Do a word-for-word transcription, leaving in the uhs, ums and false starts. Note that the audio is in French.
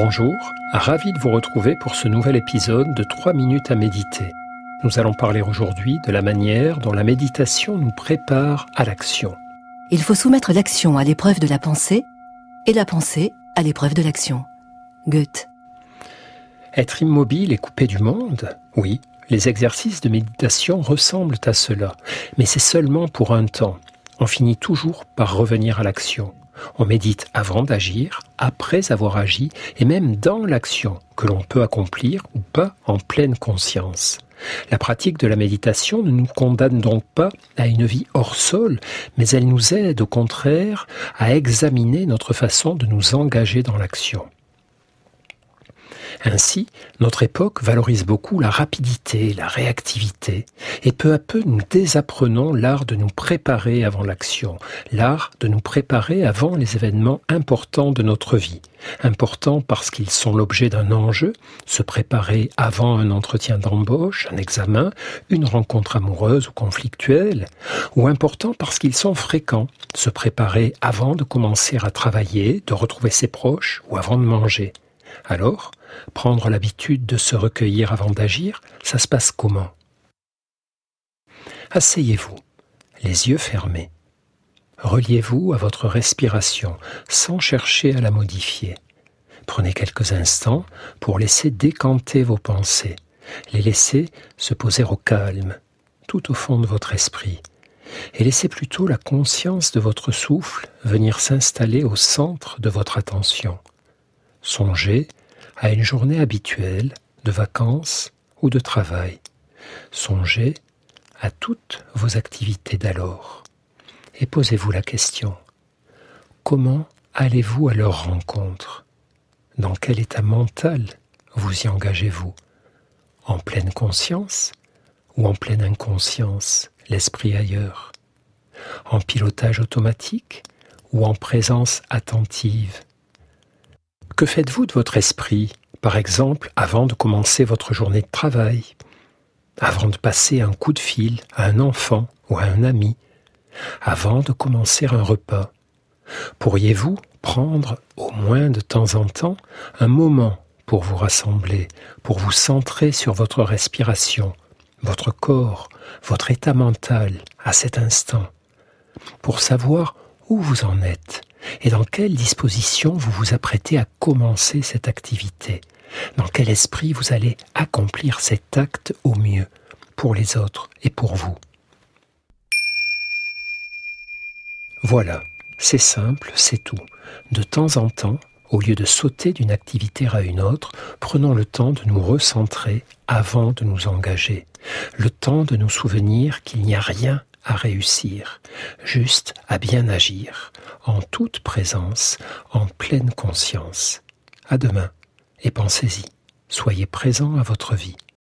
Bonjour, ravi de vous retrouver pour ce nouvel épisode de trois minutes à méditer. Nous allons parler aujourd'hui de la manière dont la méditation nous prépare à l'action. Il faut soumettre l'action à l'épreuve de la pensée et la pensée à l'épreuve de l'action. Goethe. Être immobile et coupé du monde? Oui, les exercices de méditation ressemblent à cela, mais c'est seulement pour un temps. On finit toujours par revenir à l'action. On médite avant d'agir, après avoir agi, et même dans l'action que l'on peut accomplir ou pas en pleine conscience. La pratique de la méditation ne nous condamne donc pas à une vie hors sol, mais elle nous aide au contraire à examiner notre façon de nous engager dans l'action. Ainsi, notre époque valorise beaucoup la rapidité, la réactivité, et peu à peu nous désapprenons l'art de nous préparer avant l'action, l'art de nous préparer avant les événements importants de notre vie. Importants parce qu'ils sont l'objet d'un enjeu, se préparer avant un entretien d'embauche, un examen, une rencontre amoureuse ou conflictuelle, ou importants parce qu'ils sont fréquents, se préparer avant de commencer à travailler, de retrouver ses proches ou avant de manger. Alors, prendre l'habitude de se recueillir avant d'agir, ça se passe comment? Asseyez-vous, les yeux fermés. Reliez-vous à votre respiration sans chercher à la modifier. Prenez quelques instants pour laisser décanter vos pensées, les laisser se poser au calme, tout au fond de votre esprit, et laissez plutôt la conscience de votre souffle venir s'installer au centre de votre attention. Songez à une journée habituelle de vacances ou de travail. Songez à toutes vos activités d'alors. Et posez-vous la question, comment allez-vous à leur rencontre? Dans quel état mental vous y engagez-vous? En pleine conscience ou en pleine inconscience, l'esprit ailleurs? En pilotage automatique ou en présence attentive? Que faites-vous de votre esprit, par exemple, avant de commencer votre journée de travail, avant de passer un coup de fil à un enfant ou à un ami, avant de commencer un repas? Pourriez-vous prendre, au moins de temps en temps, un moment pour vous rassembler, pour vous centrer sur votre respiration, votre corps, votre état mental à cet instant, pour savoir où vous en êtes et dans quelle disposition vous vous apprêtez à commencer cette activité, dans quel esprit vous allez accomplir cet acte au mieux, pour les autres et pour vous. Voilà, c'est simple, c'est tout. De temps en temps, au lieu de sauter d'une activité à une autre, prenons le temps de nous recentrer avant de nous engager, le temps de nous souvenir qu'il n'y a rien à réussir, juste à bien agir, en toute présence, en pleine conscience. À demain, et pensez-y, soyez présent à votre vie.